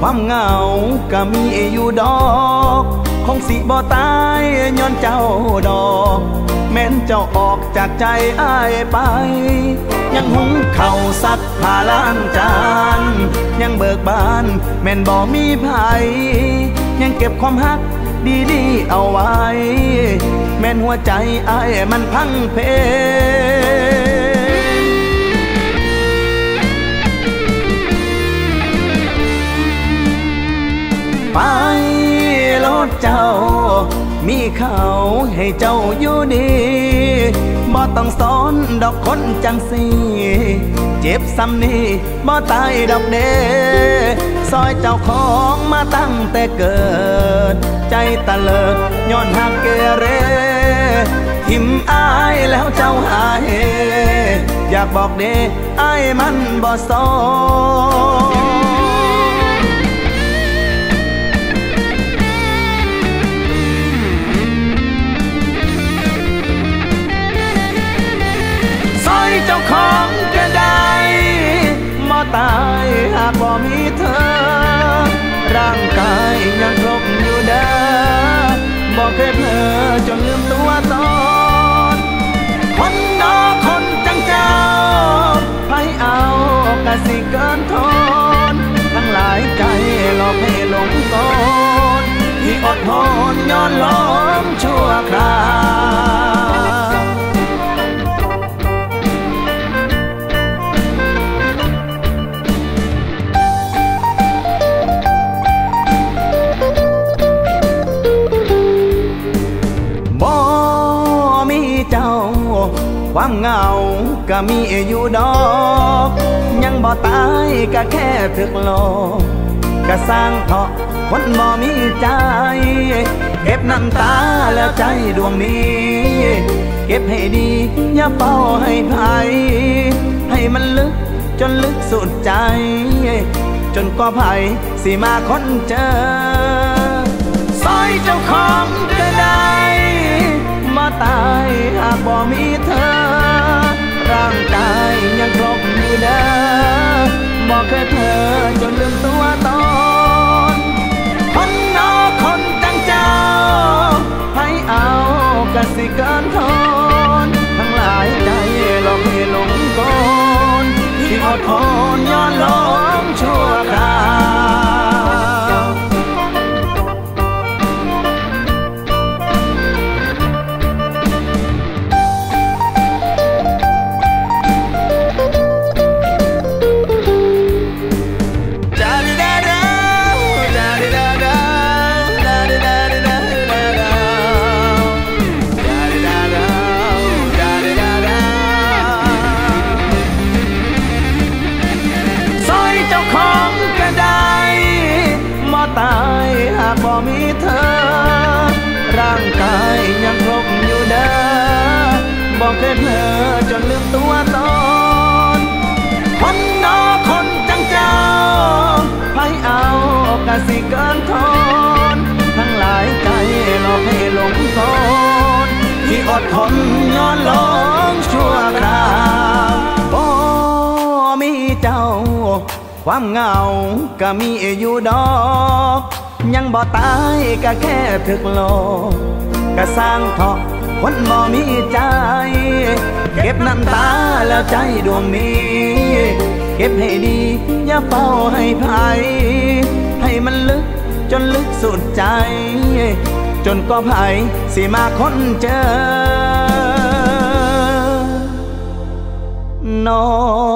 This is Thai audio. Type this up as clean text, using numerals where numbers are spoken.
ความเหงาก็มีอยู่ดอกคงสิบ่ตายย้อนเจ้าดอกแม้นเจ้าออกจากใจอ้ายไปยังหุงข้าวซักผ้าล้างจานยังเบิกบานแม่นบ่มีภัยยังเก็บความฮักดีๆเอาไว้แม่นหัวใจอ้ายมันพังเพไปรถเจ้ามีเขาให้เจ้าอยู่ดีบ่ต้องสอนดอกคนจังสิเจ็บซ้ำนี้บ่ตายดอกเด้ซอยเจ้าของมาตั้งแต่เกิดใจตะเลิดย้อนหักเกเรทิมอายแล้วเจ้าหาเหอยากบอกเด้อายมันบ่สอนเจ้าของก็ได้บ่ตายหากบ่มีเธอร่างกายยังครบอยู่เด้อบ่เคยเผลอจนลืมตัวตนคนนอคนจังเจ้าไผเอากะสิเกินทนทั้งหลายใจหลอกให้หลงกลที่อดทนย้อนล้มชั่วคราวความเหงาก็มีอยู่ดอกยังบ่ตายก็แค่ถึกโลกก็สร้างเถาะคนบ่มีใจเก็บน้ำตาแล้วใจดวงนี้เก็บให้ดีอย่าเป่าให้ภัยให้มันลึกจนลึกสุดใจจนก็ภัยสิมาคนเจอซอยเจ้าของก็ได้มาตายหากบ่มีเธอร่างกายยังครบอยู่เด้อบ่เคยเผลอจนลืมตัวตนคนนอคนจังเจ้าให้เอากะสิเกินทนทั้งหลายใจหลอกให้หลงกลที่อดทนย้อนล้มชั่วคราวตายหากบ่มีเธอร่างกายยังครบอยู่เด้อบ่เคยเผลอจนลืมตัวตนคนนอคนจังเจ้าไผเอากะสิเกินทนทั้งหลายใจหลอกให้หลงกลที่อดทนย้อนล้มชั่วคราวบ่มีเจ้าความเหงาก็มีอยู่ดอกยังบ่ตายก็แค่ถึกโลกก็สร้างเถาะคนบ่มีใจเก็บน้ำตาแล้วใจดวงนี้เก็บให้ดีอย่าเป่าให้ภัยให้มันลึกจนลึกสุดใจจนก็ภัยสิมาคนเจอนอ